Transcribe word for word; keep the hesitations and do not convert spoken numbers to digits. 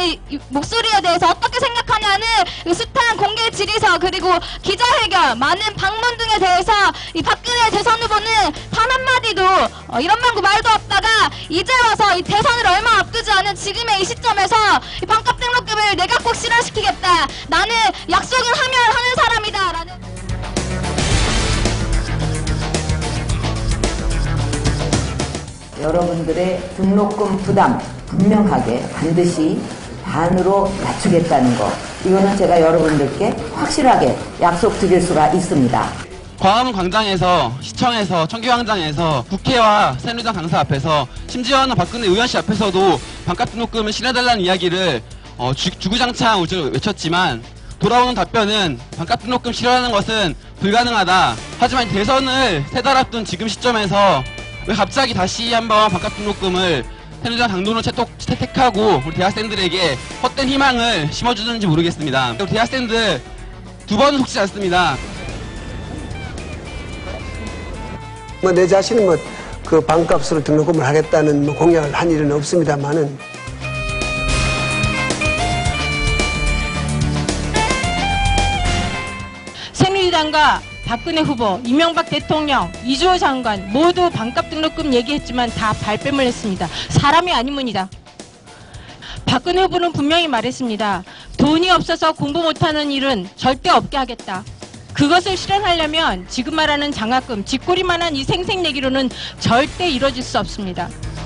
이, 이 목소리에 대해서 어떻게 생각하냐는 이 숱한 공개 질의서 그리고 기자회견, 많은 방문 등에 대해서 이 박근혜 대선 후보는 단 한마디도 어, 이런 말고 말도 없다가 이제 와서 이 대선을 얼마 앞두지 않은 지금의 이 시점에서 이 반값 등록금을 내가 꼭 실현시키겠다. 나는 약속은 하면 하는 사람이다. 라는 여러분들의 등록금 부담 분명하게 반드시 반으로 낮추겠다는 거, 이거는 제가 여러분들께 확실하게 약속드릴 수가 있습니다. 광화문 광장에서, 시청에서, 청계광장에서, 국회와 새누리당 당사 앞에서, 심지어는 박근혜 의원실 앞에서도 반값 등록금을 실현해달라는 이야기를 어, 주, 주구장창 외쳤지만 돌아오는 답변은 반값 등록금 실현하는 것은 불가능하다. 하지만 대선을 세 달 앞둔 지금 시점에서 왜 갑자기 다시 한번 반값 등록금을 새누리당 당론을 채택하고 우리 대학생들에게 헛된 희망을 심어주는지 모르겠습니다. 우리 대학생들 두 번은 속지 않습니다. 뭐 내 자신은 뭐 그 반값으로 등록금을 하겠다는 뭐 공약을 한 일은 없습니다만은 새누리당과 박근혜 후보, 이명박 대통령, 이주호 장관 모두 반값 등록금 얘기했지만 다 발뺌을 했습니다. 사람이 아니문이다. 박근혜 후보는 분명히 말했습니다. 돈이 없어서 공부 못하는 일은 절대 없게 하겠다. 그것을 실현하려면 지금 말하는 장학금, 쥐꼬리만한 이 생색내기로는 절대 이루어질 수 없습니다.